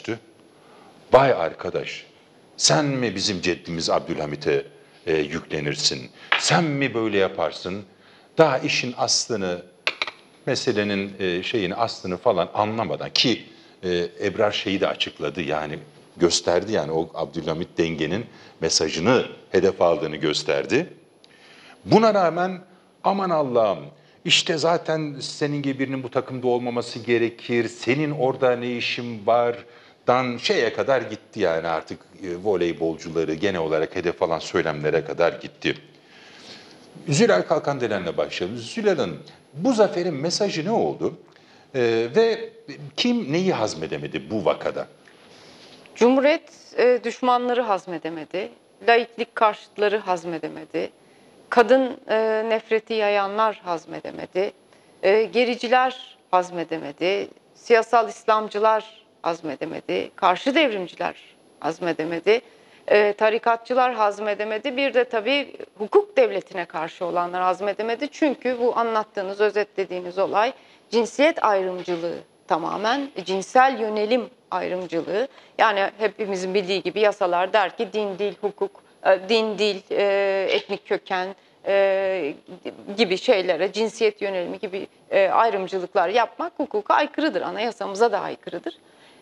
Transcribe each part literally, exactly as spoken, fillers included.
ayaküstü. Vay arkadaş, sen mi bizim ceddimiz Abdülhamit'e e, yüklenirsin? Sen mi böyle yaparsın? Daha işin aslını, meselenin e, şeyini, aslını falan anlamadan ki e, Ebrar şeyi de açıkladı, yani gösterdi, yani o Abdülhamit dengenin mesajını hedef aldığını gösterdi. Buna rağmen aman Allah'ım, işte zaten senin gibi birinin bu takımda olmaması gerekir, senin orada ne işin var dan şeye kadar gitti, yani artık e, voleybolcuları genel olarak hedef alan söylemlere kadar gitti. Zülal Kalkandelen'le başlayalım. Zülal Hanım, bu zaferin mesajı ne oldu? Ee, ve kim neyi hazmedemedi bu vakada? Cumhuriyet e, düşmanları hazmedemedi, laiklik karşıtları hazmedemedi, kadın e, nefreti yayanlar hazmedemedi, e, gericiler hazmedemedi, siyasal İslamcılar hazmedemedi, karşı devrimciler hazmedemedi, e, tarikatçılar hazmedemedi, bir de tabii hukuk devletine karşı olanlar hazmedemedi. Çünkü bu anlattığınız, özetlediğiniz olay cinsiyet ayrımcılığı, tamamen cinsel yönelim ayrımcılığı. Yani hepimizin bildiği gibi yasalar der ki din, dil, hukuk, din, dil, etnik köken gibi şeylere, cinsiyet yönelimi gibi ayrımcılıklar yapmak hukuka aykırıdır, anayasamıza da aykırıdır.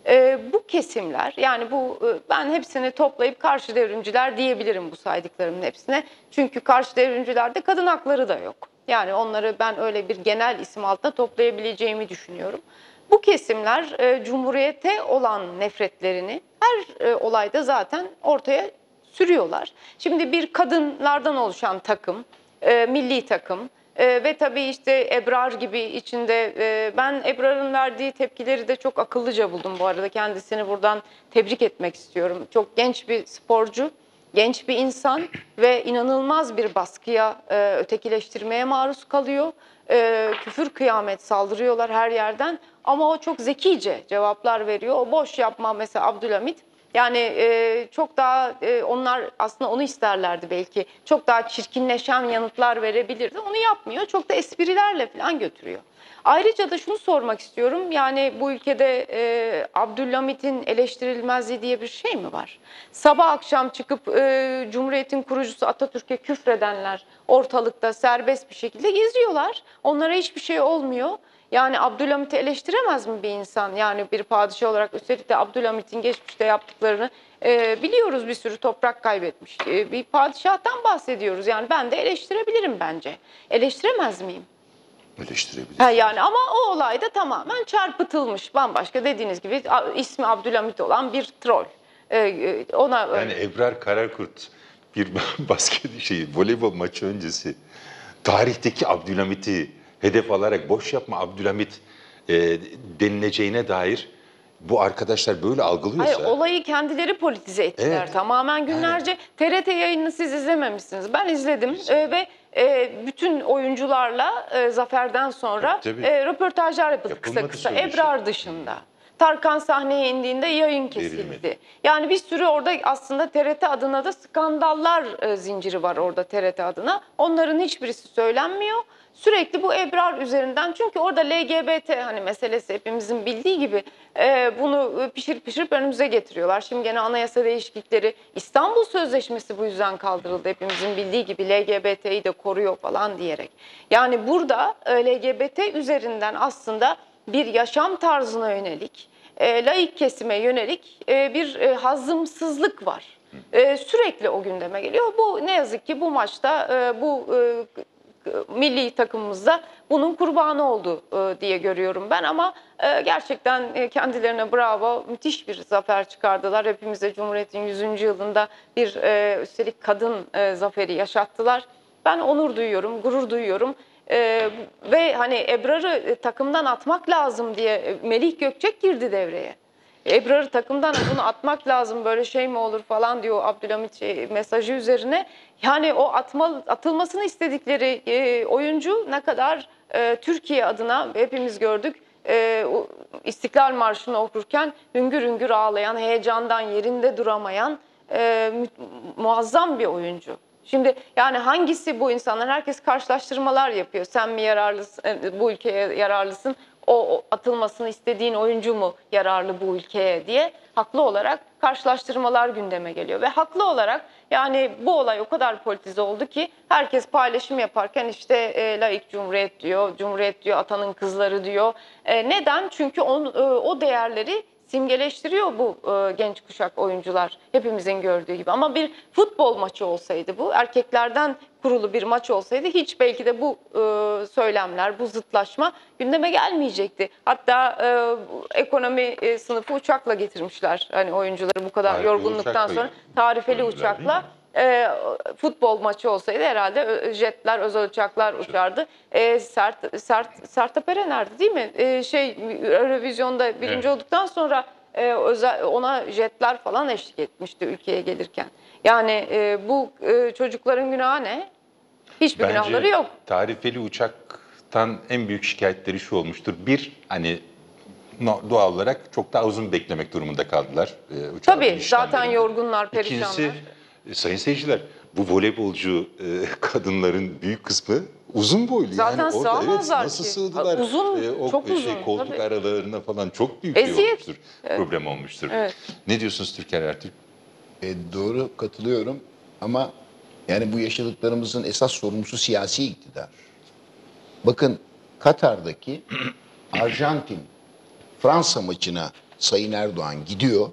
Bu kesimler, yani bu, ben hepsini toplayıp karşı devrimciler diyebilirim bu saydıklarımın hepsine. Çünkü karşı devrimcilerde kadın hakları da yok. Yani onları ben öyle bir genel isim altında toplayabileceğimi düşünüyorum. Bu kesimler e, Cumhuriyete olan nefretlerini her e, olayda zaten ortaya sürüyorlar. Şimdi bir kadınlardan oluşan takım, e, milli takım e, ve tabii işte Ebrar gibi içinde, e, ben Ebrar'ın verdiği tepkileri de çok akıllıca buldum bu arada. Kendisini buradan tebrik etmek istiyorum. Çok genç bir sporcu. Genç bir insan ve inanılmaz bir baskıya, e, ötekileştirmeye maruz kalıyor. E, küfür kıyamet saldırıyorlar her yerden ama o çok zekice cevaplar veriyor. O boş yapma mesela Abdülhamit. Yani e, çok daha e, onlar aslında onu isterlerdi belki. Çok daha çirkinleşen yanıtlar verebilirdi. Onu yapmıyor. Çok da esprilerle falan götürüyor. Ayrıca da şunu sormak istiyorum. Yani bu ülkede e, Abdülhamit'in eleştirilmezliği diye bir şey mi var? Sabah akşam çıkıp e, Cumhuriyet'in kurucusu Atatürk'e küfredenler ortalıkta serbest bir şekilde geziyorlar. Onlara hiçbir şey olmuyor. Yani Abdülhamit'i eleştiremez mi bir insan? Yani bir padişah olarak, üstelik de Abdülhamit'in geçmişte yaptıklarını e, biliyoruz, bir sürü toprak kaybetmiş. E, bir padişahtan bahsediyoruz. Yani ben de eleştirebilirim bence. Eleştiremez miyim? Eleştirebilirsin. Ha yani ama o olayda tamamen çarpıtılmış, bambaşka, dediğiniz gibi ismi Abdülhamit olan bir troll. Ee, ona Yani Ebrar Karakurt bir basket şeyi, voleybol maçı öncesi tarihteki Abdülhamit'i hedef alarak boş yapma Abdülhamit e, denileceğine dair bu arkadaşlar böyle algılıyorsa... Hayır, olayı kendileri politize ettiler. Evet. Tamamen günlerce Yani. T R T yayınını siz izlememişsiniz. Ben izledim e, ve e, bütün oyuncularla e, zaferden sonra Tabii, tabii. E, röportajlar yapıldı Yapılmadı kısa kısa. söyleşi. Ebrar dışında. Tarkan sahneye indiğinde yayın kesildi. Verilmedi. Yani bir sürü orada aslında T R T adına da skandallar e, zinciri var orada T R T adına. Onların hiçbirisi söylenmiyor. Sürekli bu Ebrar üzerinden, çünkü orada L G B T hani meselesi hepimizin bildiği gibi e, bunu pişirip pişirip önümüze getiriyorlar. Şimdi gene anayasa değişiklikleri, İstanbul Sözleşmesi bu yüzden kaldırıldı, hepimizin bildiği gibi L G B T'yi de koruyor falan diyerek. Yani burada e, L G B T üzerinden aslında bir yaşam tarzına yönelik, e, laik kesime yönelik e, bir e, hazımsızlık var. E, sürekli o gündeme geliyor. Bu ne yazık ki bu maçta e, bu e, milli takımımızda bunun kurbanı oldu e, diye görüyorum ben, ama e, gerçekten e, kendilerine bravo, müthiş bir zafer çıkardılar. Hepimize Cumhuriyet'in yüzüncü yılında bir e, üstelik kadın e, zaferi yaşattılar. Ben onur duyuyorum, gurur duyuyorum. Ee, ve hani Ebrar'ı e, takımdan atmak lazım diye e, Melih Gökçek girdi devreye. Ebrar'ı takımdan bunu atmak lazım, böyle şey mi olur falan diyor Abdülhamit şey, mesajı üzerine. Yani o atma, atılmasını istedikleri e, oyuncu ne kadar e, Türkiye adına hepimiz gördük. E, o İstiklal Marşı'nı okurken hüngür hüngür ağlayan, heyecandan yerinde duramayan e, mu muazzam bir oyuncu. Şimdi yani hangisi bu insanlar? Herkes karşılaştırmalar yapıyor. Sen mi yararlısın, bu ülkeye yararlısın? O atılmasını istediğin oyuncu mu yararlı bu ülkeye diye. haklı olarak karşılaştırmalar gündeme geliyor. Ve haklı olarak yani bu olay o kadar politize oldu ki herkes paylaşım yaparken işte e, laik cumhuriyet diyor, cumhuriyet diyor, atanın kızları diyor. E, neden? Çünkü on, e, o değerleri simgeleştiriyor bu e, genç kuşak oyuncular hepimizin gördüğü gibi. Ama bir futbol maçı olsaydı bu, erkeklerden kurulu bir maç olsaydı hiç belki de bu e, söylemler, bu zıtlaşma gündeme gelmeyecekti. Hatta e, ekonomi e, sınıfı uçakla getirmişler hani oyuncuları bu kadar Tarifeli yorgunluktan uçakla sonra tarifeli döndüler, değil uçakla. mi? E, futbol maçı olsaydı herhalde ö- jetler, özel uçaklar uçardı. E, Sert, Sert, Sertab Erener'di değil mi? E, şey Eurovizyon'da birinci Evet. olduktan sonra e, özel, ona jetler falan eşlik etmişti ülkeye gelirken. Yani e, bu e, çocukların günahı ne? Hiçbir günahları yok. tarifeli uçaktan en büyük şikayetleri şu olmuştur. Bir, hani no- doğal olarak çok daha uzun beklemek durumunda kaldılar. E, uçağa Tabii biniş zaten işlemlerinde. yorgunlar, perişanlar. İkincisi, e, sayın seyirciler, bu voleybolcu e, kadınların büyük kısmı uzun boylu. Zaten yani orada evet sığamazlar nasıl ki. sığdılar? Uzun, o çok şey, uzun, koltuk tabii. aralarına falan çok büyük şey Eziyet. olmuştur. Problem olmuştur. Evet. Ne diyorsunuz Türker Ertürk? E, doğru, katılıyorum ama yani bu yaşadıklarımızın esas sorumlusu siyasi iktidar. Bakın Katar'daki Arjantin Fransa maçına Sayın Erdoğan gidiyor.